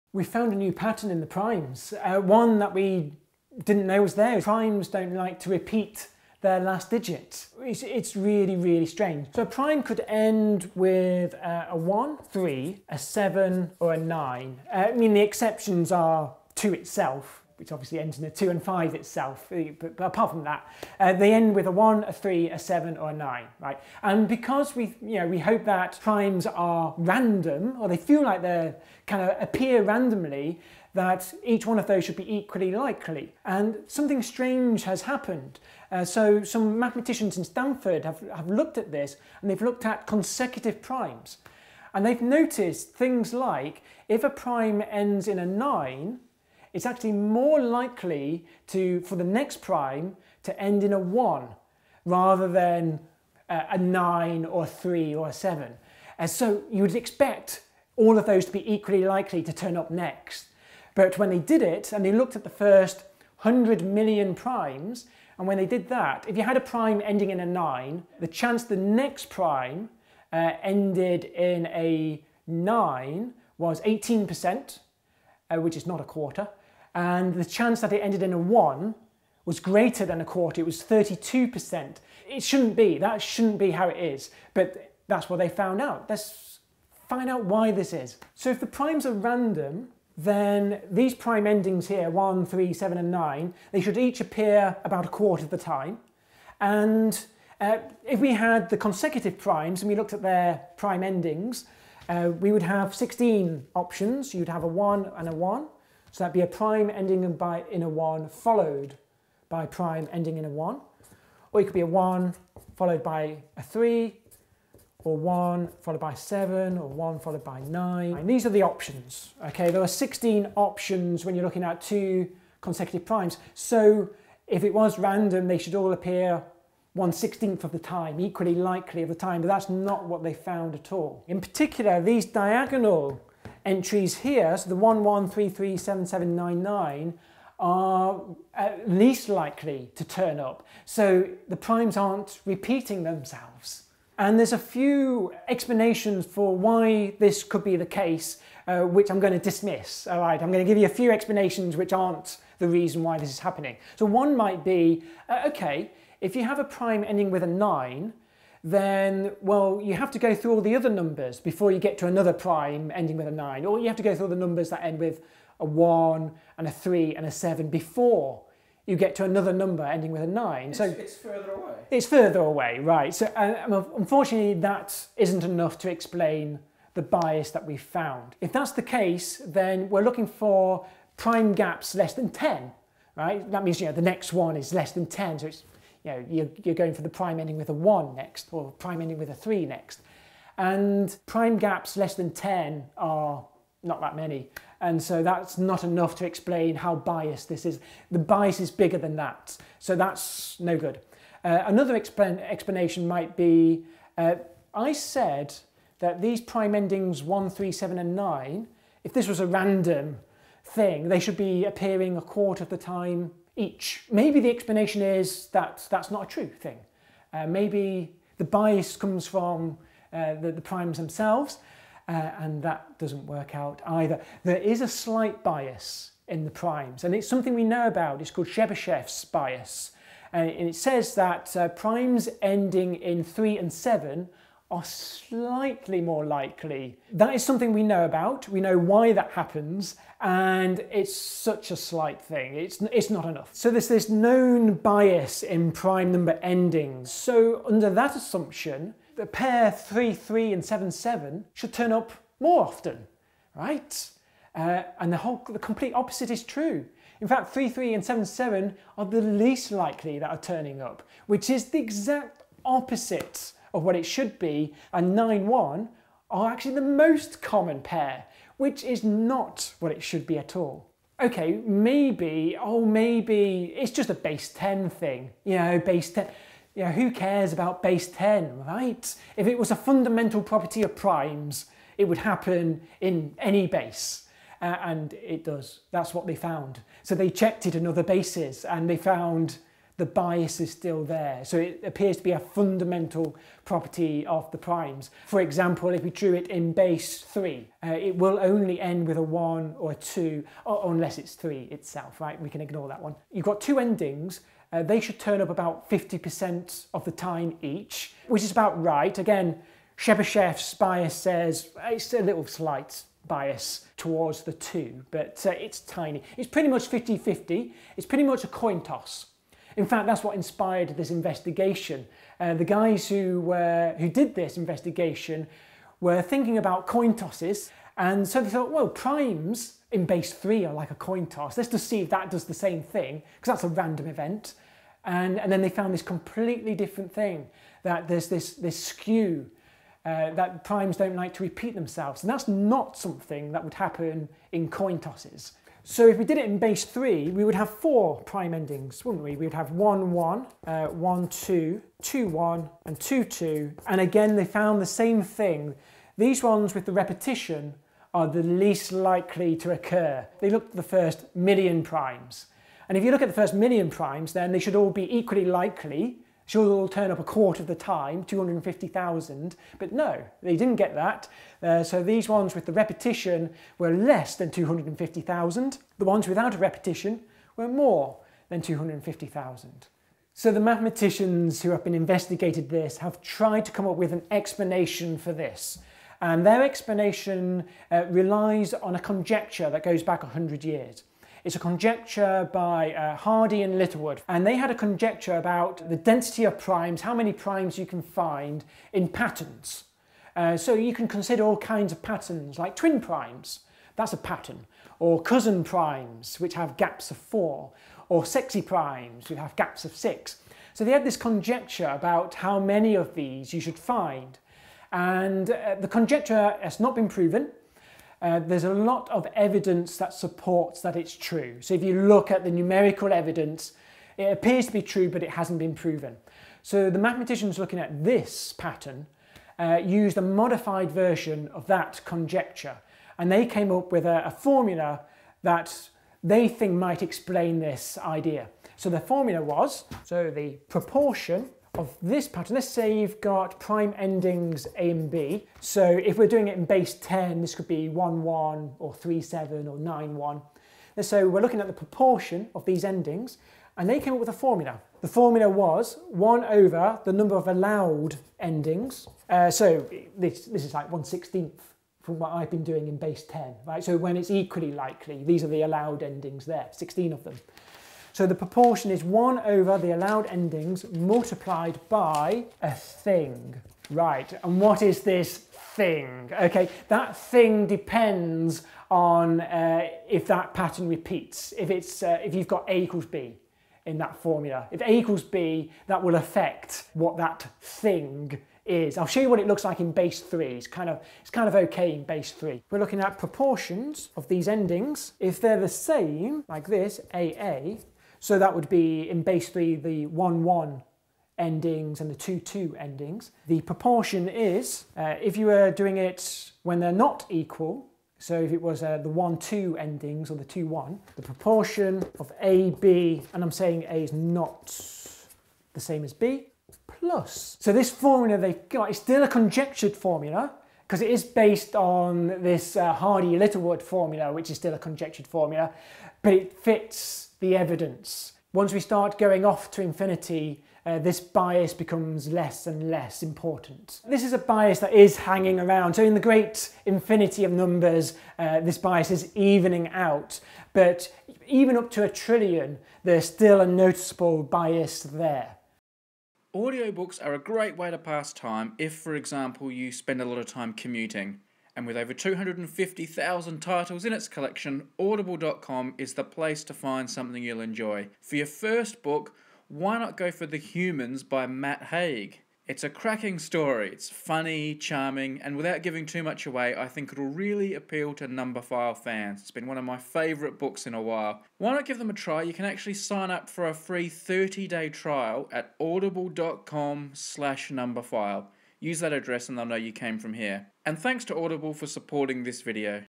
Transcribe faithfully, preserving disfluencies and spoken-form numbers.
We found a new pattern in the primes, uh, one that we didn't know was there. Primes don't like to repeat their last digit. It's, it's really, really strange. So a prime could end with uh, a one, three, a seven, or a nine. Uh, I mean, the exceptions are two itself, which obviously ends in a two, and five itself. But, but apart from that, uh, they end with a one, a three, a seven, or a nine, right? And because we, you know, we hope that primes are random, or they feel like they're kind of appear randomly, that each one of those should be equally likely. And something strange has happened. Uh, so some mathematicians in Stanford have, have looked at this, and they've looked at consecutive primes. And they've noticed things like, if a prime ends in a nine, it's actually more likely to, for the next prime to end in a one, rather than uh, a nine or a three or a seven. And so you would expect all of those to be equally likely to turn up next. But when they did it, and they looked at the first one hundred million primes, and when they did that, if you had a prime ending in a nine, the chance the next prime uh, ended in a nine was eighteen percent, uh, which is not a quarter. And the chance that it ended in a one was greater than a quarter, it was thirty-two percent. It shouldn't be, that shouldn't be how it is, but that's what they found out. Let's find out why this is. So if the primes are random, then these prime endings here, one, three, seven, and nine, they should each appear about a quarter of the time. And uh, if we had the consecutive primes and we looked at their prime endings, uh, we would have sixteen options. You'd have a one and a one. So that'd be a prime ending in, by, in a one followed by a prime ending in a one. Or it could be a one followed by a three, or one followed by seven, or one followed by nine. And these are the options, okay? There are sixteen options when you're looking at two consecutive primes. So if it was random, they should all appear one sixteenth of the time, equally likely of the time, but that's not what they found at all. In particular, these diagonal entries here, so the one, one, three, three, seven, seven, nine, nine, are at least likely to turn up. So the primes aren't repeating themselves. And there's a few explanations for why this could be the case, uh, which I'm going to dismiss. All right, I'm going to give you a few explanations which aren't the reason why this is happening. So one might be, uh, okay, if you have a prime ending with a nine, then, well, you have to go through all the other numbers before you get to another prime ending with a nine, or you have to go through all the numbers that end with a one and a three and a seven before you get to another number ending with a nine. It's, so it's further away. It's further away, right. So uh, unfortunately that isn't enough to explain the bias that we found. If that's the case, then we're looking for prime gaps less than ten, right? That means, you know, the next one is less than ten, so it's, you know, you're, you're going for the prime ending with a one next, or prime ending with a three next. And prime gaps less than ten are not that many. And so that's not enough to explain how biased this is. The bias is bigger than that. So that's no good. Uh, another explan explanation might be, uh, I said that these prime endings one, three, seven, and nine, if this was a random thing, they should be appearing a quarter of the time each. Maybe the explanation is that that's not a true thing. Uh, maybe the bias comes from uh, the, the primes themselves, uh, and that doesn't work out either. There is a slight bias in the primes, and it's something we know about. It's called Chebyshev's bias. Uh, and it says that uh, primes ending in three and seven are slightly more likely. That is something we know about. We know why that happens, and it's such a slight thing. It's, it's not enough. So there's this known bias in prime number endings. So under that assumption, the pair three, three and seven, seven should turn up more often, right? Uh, and the whole, the complete opposite is true. In fact, three, three and seven, seven are the least likely that are turning up, which is the exact opposite of what it should be, and nine, one are actually the most common pair, which is not what it should be at all. Okay, maybe, oh maybe it's just a base ten thing, you know, base ten. You know, who cares about base ten, right? If it was a fundamental property of primes, it would happen in any base. Uh, and it does. That's what they found. So they checked it in other bases, and they found the bias is still there. So it appears to be a fundamental property of the primes. For example, if we drew it in base three, uh, it will only end with a one or a two, or, unless it's three itself, right? We can ignore that one. You've got two endings. Uh, they should turn up about fifty percent of the time each, which is about right. Again, Chebyshev's bias says it's a little slight bias towards the two, but uh, it's tiny. It's pretty much fifty fifty. It's pretty much a coin toss. In fact, that's what inspired this investigation. Uh, the guys who, uh, who did this investigation were thinking about coin tosses, and so they thought, well, primes in base three are like a coin toss. Let's just see if that does the same thing, because that's a random event. And, and then they found this completely different thing, that there's this, this skew, uh, that primes don't like to repeat themselves. And that's not something that would happen in coin tosses. So if we did it in base three, we would have four prime endings, wouldn't we? We would have one, one, uh, one, two, two, one, and two, two. And again, they found the same thing. These ones with the repetition are the least likely to occur. They looked at the first million primes. And if you look at the first million primes, then they should all be equally likely. Should all turn up a quarter of the time, two hundred fifty thousand. But no, they didn't get that. Uh, so these ones with the repetition were less than two hundred fifty thousand. The ones without a repetition were more than two hundred fifty thousand. So the mathematicians who have been investigated this have tried to come up with an explanation for this. And their explanation uh, relies on a conjecture that goes back one hundred years. It's a conjecture by uh, Hardy and Littlewood, and they had a conjecture about the density of primes, how many primes you can find in patterns. Uh, so you can consider all kinds of patterns, like twin primes, that's a pattern, or cousin primes, which have gaps of four, or sexy primes, which have gaps of six. So they had this conjecture about how many of these you should find, and uh, the conjecture has not been proven. Uh, there's a lot of evidence that supports that it's true. So if you look at the numerical evidence, it appears to be true, but it hasn't been proven. So the mathematicians looking at this pattern uh, used a modified version of that conjecture, and they came up with a, a formula that they think might explain this idea. So the formula was, so the proportion of this pattern, let's say you've got prime endings A and B. So if we're doing it in base ten, this could be one, one, or three, seven, or nine, one. And so we're looking at the proportion of these endings, and they came up with a formula. The formula was one over the number of allowed endings. Uh, so this, this is like one sixteenth from what I've been doing in base ten, right? So when it's equally likely, these are the allowed endings there, sixteen of them. So the proportion is one over the allowed endings multiplied by a thing. Right, and what is this thing? Okay, that thing depends on uh, if that pattern repeats. If, it's, uh, if you've got A equals B in that formula. If A equals B, that will affect what that thing is. I'll show you what it looks like in base three. It's kind of, it's kind of okay in base three. We're looking at proportions of these endings. If they're the same, like this, A A, so that would be in base three the one one endings and the two two endings. The proportion is, uh, if you were doing it when they're not equal, so if it was uh, the one two endings or the two one, the proportion of A, B, and I'm saying A is not the same as B, plus. So this formula they've got is still a conjectured formula, because it is based on this uh, Hardy-Littlewood formula, which is still a conjectured formula, but it fits the evidence. Once we start going off to infinity, uh, this bias becomes less and less important. This is a bias that is hanging around. So in the great infinity of numbers, uh, this bias is evening out. But even up to a trillion, there's still a noticeable bias there. Audiobooks are a great way to pass time if, for example, you spend a lot of time commuting. And with over two hundred fifty thousand titles in its collection, Audible dot com is the place to find something you'll enjoy. For your first book, why not go for The Humans by Matt Haig? It's a cracking story, it's funny, charming, and without giving too much away, I think it'll really appeal to Numberphile fans. It's been one of my favourite books in a while. Why not give them a try? You can actually sign up for a free thirty day trial at audible dot com slash numberphile. Use that address and they'll know you came from here. And thanks to Audible for supporting this video.